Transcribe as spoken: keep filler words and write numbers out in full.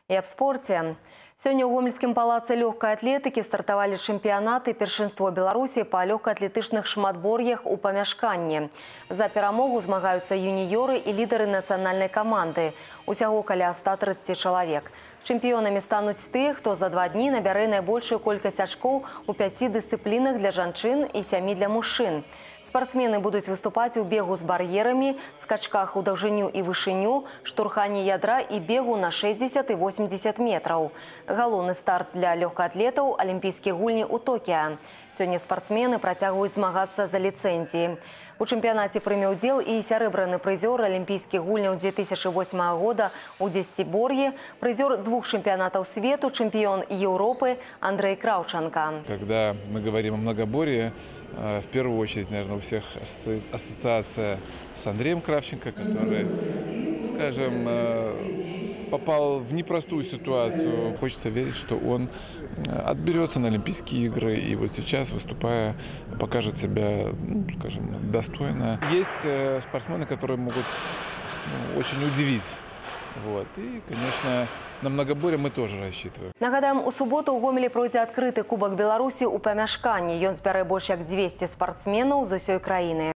И об спорте. Сегодня в Гомельском палаце легкой атлетики стартовали чемпионаты и першинство Беларуси по легкоатлетичных шматборьях у памяшканні. За перамогу змагаются юниоры и лидеры национальной команды. Усяго каля ста тридцати человек. Чемпионами станут те, кто за два дні набере наибольшую колькость очков у пяти дисциплинах для женщин и семи для мужчин. Спортсмены будут выступать у бегу с барьерами, скачках у даўжыню и вышыню, штурхании ядра и бегу на шестьдесят и восемьдесят метров. Галоўны старт для легкоатлетов – Олимпийские гульни у Токио. Сегодня спортсмены протягивают змагаться за лицензии. У чемпионате прыме удзел и сярэбраны призер Олимпийских гульняў две тысячи восьмого года у десятиборье, призер двух чемпионатов свету, чемпион Европы Андрей Кравченко. Когда мы говорим о многоборье, в первую очередь, наверное, у всех ассоциация с Андреем Кравченко, который, скажем, попал в непростую ситуацию. Хочется верить, что он отберется на Олимпийские игры и вот сейчас, выступая, покажет себя, ну, скажем, достойно. Есть спортсмены, которые могут, ну, очень удивить. Вот. И, конечно, на многоборье мы тоже рассчитываем. Нагадаем, у суботу у Гомелі пройдзе адкрыты Кубок Беларуси у памяшканні. Ён збярэ больш як двести спортсменов з усёй краіны.